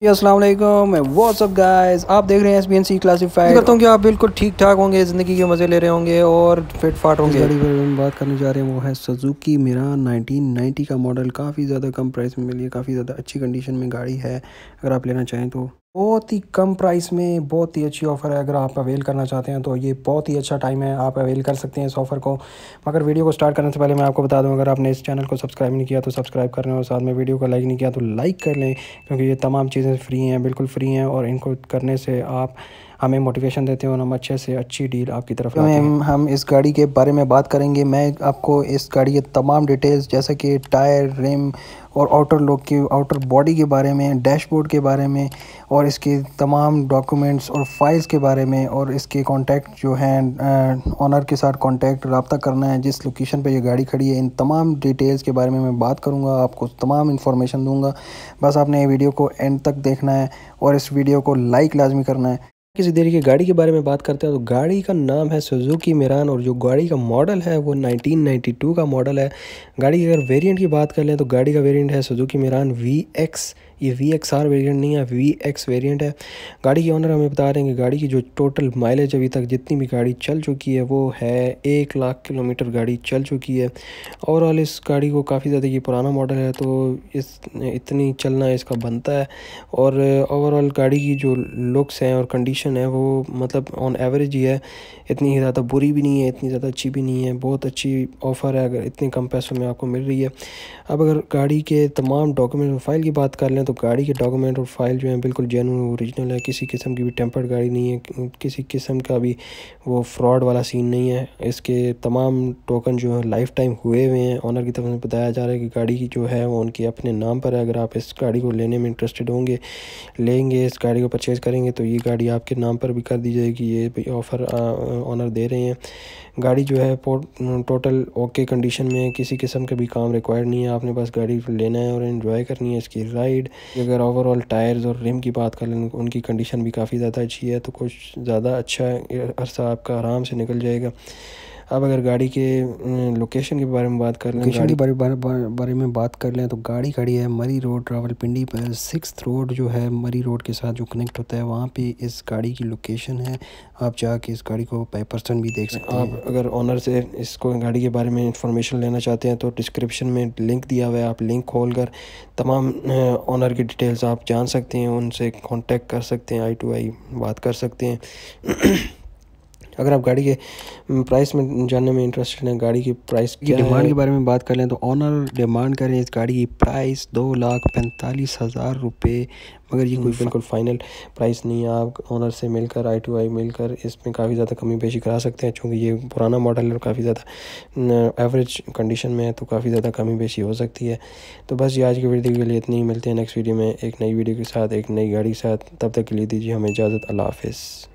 अस्सलाम वालेकुम, WhatsApp guys. आप देख रहे हैं SBNC क्लासिफाइड। करता हूँ कि आप बिल्कुल ठीक ठाक होंगे, ज़िंदगी के मज़े ले रहे होंगे और फिट फाट होंगे। इस गाड़ी पर हम बात करने जा रहे हैं वो है सुजुकी मिरान 1990 का मॉडल। काफ़ी ज़्यादा कम प्राइस में मिली है, काफ़ी ज़्यादा अच्छी कंडीशन में गाड़ी है। अगर आप लेना चाहें तो बहुत ही कम प्राइस में बहुत ही अच्छी ऑफ़र है। अगर आप अवेल करना चाहते हैं तो ये बहुत ही अच्छा टाइम है, आप अवेल कर सकते हैं इस ऑफ़र को। मगर वीडियो को स्टार्ट करने से पहले मैं आपको बता दूं, अगर आपने इस चैनल को सब्सक्राइब नहीं किया तो सब्सक्राइब कर लें और साथ में वीडियो को लाइक नहीं किया तो लाइक कर लें, क्योंकि ये तमाम चीज़ें फ्री हैं, बिल्कुल फ्री हैं और इनको करने से आप हमें मोटिवेशन देते हैं और हम अच्छे से अच्छी डील आपकी तरफ लाते हैं। हम इस गाड़ी के बारे में बात करेंगे। मैं आपको इस गाड़ी के तमाम डिटेल्स जैसे कि टायर, रिम और आउटर लुक की, आउटर बॉडी के बारे में, डैशबोर्ड के बारे में और इसके तमाम डॉक्यूमेंट्स और फाइल्स के बारे में और इसके कॉन्टैक्ट जो हैं ऑनर के साथ कॉन्टैक्ट रब्ता करना है जिस लोकेशन पे ये गाड़ी खड़ी है, इन तमाम डिटेल्स के बारे में मैं बात करूँगा, आपको तमाम इन्फॉर्मेशन दूँगा। बस आपने ये वीडियो को एंड तक देखना है और इस वीडियो को लाइक लाजमी करना है। किसी देरी की गाड़ी के बारे में बात करते हैं तो गाड़ी का नाम है सुजुकी मिरान और जो गाड़ी का मॉडल है वो 1992 का मॉडल है। गाड़ी की अगर वेरिएंट की बात कर लें तो गाड़ी का वेरिएंट है सुजुकी मिरान VX। ये VXR वेरिएंट नहीं है, VX वेरिएंट है। गाड़ी के ओनर हमें बता रहे हैं कि गाड़ी की जो टोटल माइलेज अभी तक जितनी भी गाड़ी चल चुकी है वो है 1 लाख किलोमीटर गाड़ी चल चुकी है। ओवरऑल इस गाड़ी को काफ़ी ज़्यादा, ये पुराना मॉडल है तो इस इतनी चलना इसका बनता है। और ओवरऑल गाड़ी की जो लुक्स हैं और कंडीशन है वो मतलब ऑन एवरेज ही है, इतनी ज़्यादा बुरी भी नहीं है, इतनी ज़्यादा अच्छी भी नहीं है। बहुत अच्छी ऑफ़र है अगर इतने कम पैसों में आपको मिल रही है। अब अगर गाड़ी के तमाम डॉक्यूमेंट और फाइल की बात कर लें तो गाड़ी के डॉक्यूमेंट और फाइल जो हैं बिल्कुल जेन्युइन ओरिजिनल है, किसी किस्म की भी टेम्पर्ड गाड़ी नहीं है, किसी किस्म का भी वो फ्रॉड वाला सीन नहीं है। इसके तमाम टोकन जो है लाइफ टाइम हुए हुए हैं। ऑनर की तरफ से बताया जा रहा है कि गाड़ी की जो है वो उनकी अपने नाम पर है। अगर आप इस गाड़ी को लेने में इंटरेस्टेड होंगे, लेंगे, इस गाड़ी को परचेज़ करेंगे तो ये गाड़ी आपके नाम पर भी कर दी जाएगी। ये ऑफ़र ऑनर दे रहे हैं। गाड़ी जो है टोटल ओके कंडीशन में है, किसी किस्म का भी काम रिक्वायर्ड नहीं है। आपने बस गाड़ी लेना है और एंजॉय करनी है इसकी राइड। अगर ओवरऑल टायर्स और रिम की बात कर लें उनकी कंडीशन भी काफ़ी ज़्यादा अच्छी है, तो कुछ ज़्यादा अच्छा अरसा आपका आराम से निकल जाएगा। अब अगर गाड़ी के लोकेशन के बारे में बात कर लें, गाड़ी के बारे में बात कर लें तो गाड़ी खड़ी है मरी रोड रावलपिंडी पर। 6th रोड जो है मरी रोड के साथ जो कनेक्ट होता है वहाँ पे इस गाड़ी की लोकेशन है। आप जाके इस गाड़ी को बाई पर्सन भी देख सकते हैं। आप अगर ऑनर से इसको गाड़ी के बारे में इंफॉर्मेशन लेना चाहते हैं तो डिस्क्रिप्शन में लिंक दिया हुआ है, आप लिंक खोल कर तमाम ऑनर की डिटेल्स आप जान सकते हैं, उनसे कांटेक्ट कर सकते हैं, आई टू आई बात कर सकते हैं। अगर आप गाड़ी के प्राइस में जानने में इंटरेस्टेड हैं, गाड़ी की प्राइस की डिमांड के बारे में बात कर लें तो ऑनर डिमांड करें इस गाड़ी की प्राइस 2,45,000 रुपये। मगर ये कोई बिल्कुल फाइनल प्राइस नहीं है। आप ऑनर से मिलकर आई टू आई मिलकर इसमें काफ़ी ज़्यादा कमी पेशी करा सकते हैं, क्योंकि ये पुराना मॉडल है और काफ़ी ज़्यादा एवरेज कंडीशन में है, तो काफ़ी ज़्यादा कमी पेशी हो सकती है। तो बस ये आज की वीडियो के लिए इतनी ही। मिलते हैं नेक्स्ट वीडियो में एक नई वीडियो के साथ, एक नई गाड़ी के साथ। तब तक के लिए दीजिए हमें इजाज़त। अल्लाह हाफ़िज़।